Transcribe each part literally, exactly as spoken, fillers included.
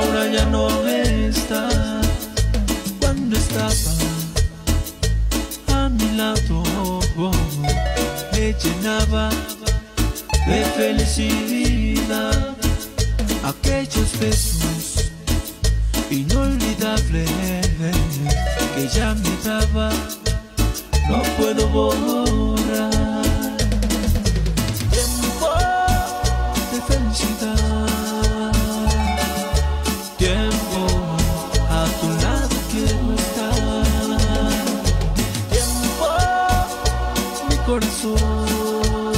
ahora ya no está. Cuando estaba a mi lado, me llenaba de felicidad. Aquellos besos inolvidables que ya me daba, no puedo borrar. Tiempo de felicidad, tiempo a tu lado quiero estar. Tiempo, mi corazón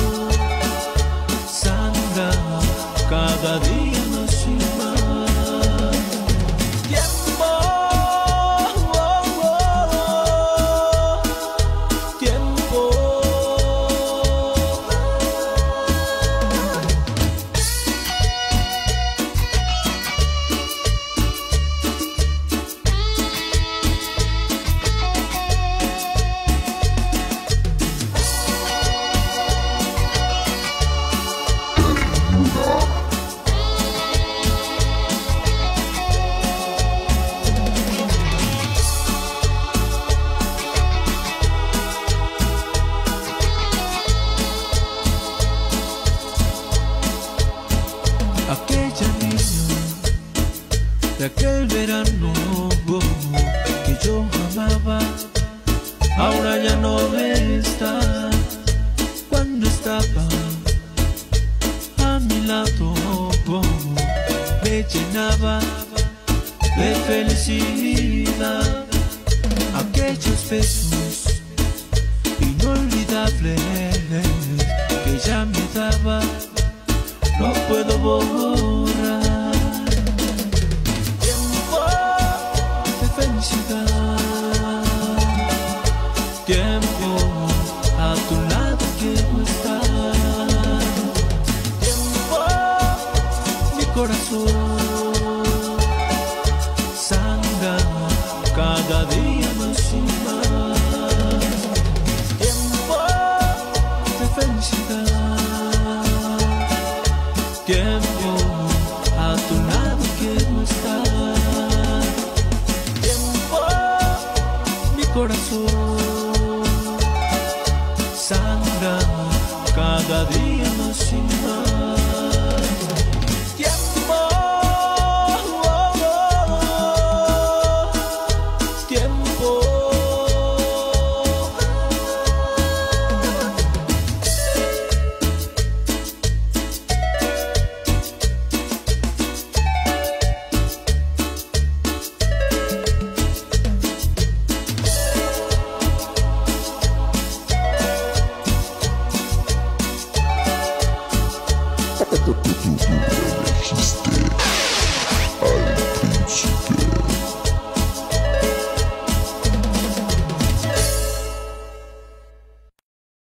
sangra cada día más y más. Tiempo, oh, oh, oh, tiempo. Aquella niña de aquel verano que yo amaba, ahora ya no está. Cuando estaba a mi lado, me llenaba de felicidad. Aquellos besos inolvidables que ya me daba, no puedo borrar. Tiempo de felicidad, tiempo a tu lado quiero estar. Tiempo, mi corazón sangra cada día más y más. Tiempo de felicidad, tiempo a tu lado quiero estar. Tiempo, mi corazón sangra cada día más y más. Tiempo, oh, oh, oh, tiempo. Tú elegiste al príncipe.